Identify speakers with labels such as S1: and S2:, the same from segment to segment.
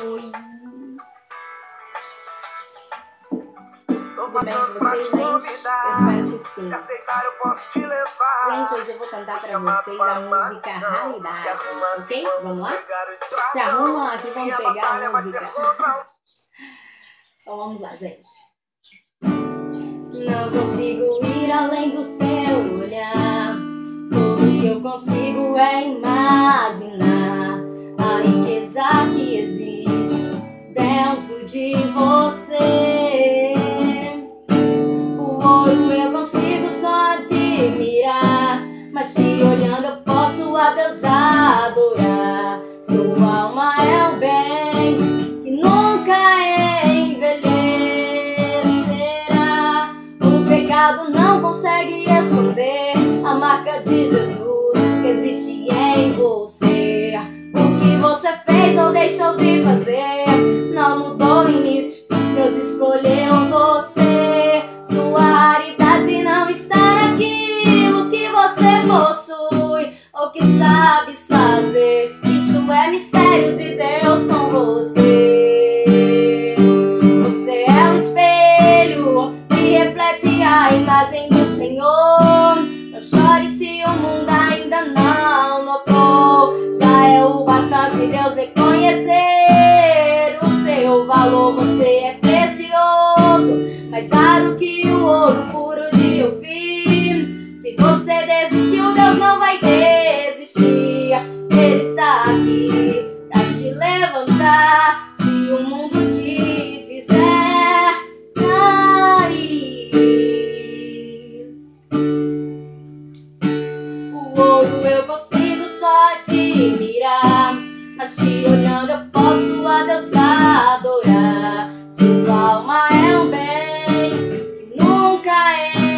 S1: Oi. Tudo bem com vocês, gente? Eu espero que sim. Gente, hoje eu vou cantar pra vocês a música Raridade, ok? Vamos lá? Se arruma aqui, vamos pegar a música. Então vamos lá, gente. Não consigo ir além do teu olhar. Tudo que eu consigo é imaginar a riqueza que existe dentro de você. O ouro eu consigo só admirar, mas te olhando eu posso a Deus adorar. Sua alma é o bem que nunca envelhecerá. O pecado não consegue esconder a marca de Jesus que existe em você. O que você fez ou deixou de fazer não mudou o início, Deus escolheu você. Sua raridade não está naquilo que você possui ou que sabes fazer. Isso é mistério de Deus com você. Você é um espelho que reflete a imagem do Senhor. Não chore se o mundo ainda não notou. Já é o bastante Deus reconhecer o seu valor. Você é precioso, mais raro que o ouro puro de Ofir. Se você desistiu, Deus não vai desistir. Ele está aqui pra te levantar. Se o mundo te fizer cair. O ouro eu consigo só admirar, mas te olhando eu posso a Deus adorar. Sua alma é um bem que nunca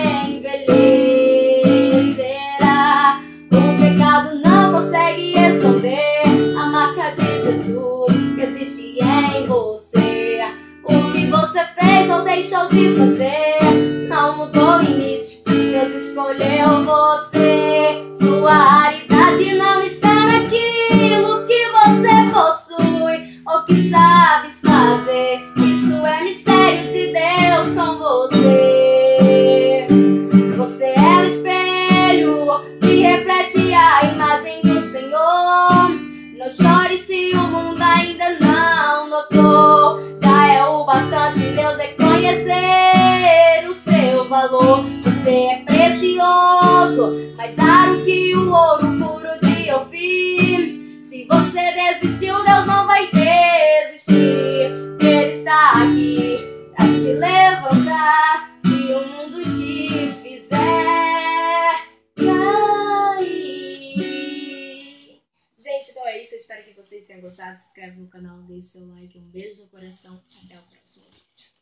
S1: envelhecerá. O pecado não consegue esconder a marca de Jesus que existe em você. O que você fez ou deixou de fazer não mudou o início, Deus escolheu você. Sua raridade não está naquilo que você possui ou que sabes fazer. Isso é mistério de Deus com você. Você é um espelho que reflete a imagem do Senhor. Não chore se o mundo ainda não notou. Já é o bastante Deus reconhecer o seu valor. Você é precioso, mais raro que o ouro puro de Ofir. Se você desistiu, Deus não vai desistir. Ele está aqui pra te levantar. Se o mundo te fizer cair. Gente, então é isso. Eu espero que vocês tenham gostado. Se inscreve no canal, deixe seu like. Um beijo no coração. Até o próximo vídeo.